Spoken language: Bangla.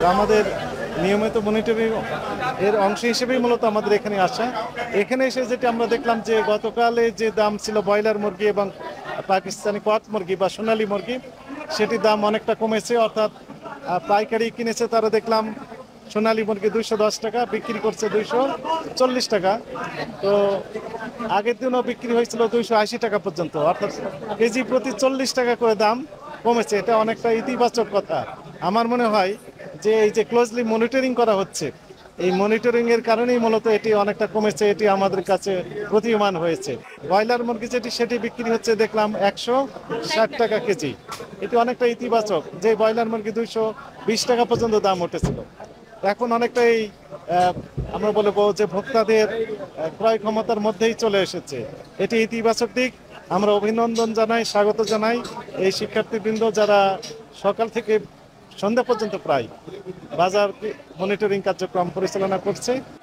আমাদের নিয়মিত মনিটরিং এর অংশ হিসেবেই মূলত আমাদের এখানে আসা। এখানে এসে যেটা আমরা দেখলাম যে গতকালে যে দাম ছিল ব্রয়লার মুরগি এবং পাকিস্তানি কক মুরগি বা সোনালী মুরগি, সেটির দাম অনেকটা কমেছে। অর্থাৎ পাইকারি কিনেছে তারা দেখলাম সোনালী মুরগি 210 টাকা, বিক্রি করছে 240 টাকা। তো আগের দিনও বিক্রি হয়েছিল 280 টাকা পর্যন্ত, অর্থাৎ কেজি প্রতি 40 টাকা করে দাম কমেছে। এটা অনেকটা ইতিবাচক কথা। আমার মনে হয় যে এই যে ক্লোজলি মনিটরিং করা হচ্ছে, এই মনিটরিং এর কারণেই মূলত এটি অনেকটা কমেছে, এটি আমাদের কাছে প্রতীয়মান হয়েছে। ব্রয়লার মুরগি সেটি বিক্রি হচ্ছে দেখলাম 160 টাকা কেজি। এটি অনেকটা ইতিবাচক, যে ব্রয়লার মুরগি 220 টাকা পর্যন্ত দাম উঠেছিল। এখন অনেকটাই আমরা বলবো যে ভোক্তাদের ক্রয় ক্ষমতার মধ্যেই চলে এসেছে। এটি ইতিবাচক দিক। আমরা অভিনন্দন জানাই, স্বাগত জানাই এই শিক্ষার্থীবৃন্দ যারা সকাল থেকে সন্ধ্যা পর্যন্ত প্রায় বাজার মনিটরিং কার্যক্রম পরিচালনা করছে।